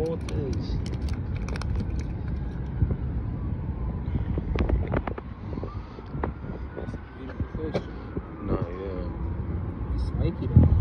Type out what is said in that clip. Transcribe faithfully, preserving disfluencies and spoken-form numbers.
quarters. Beautiful fish. No, yeah. It's spiky though.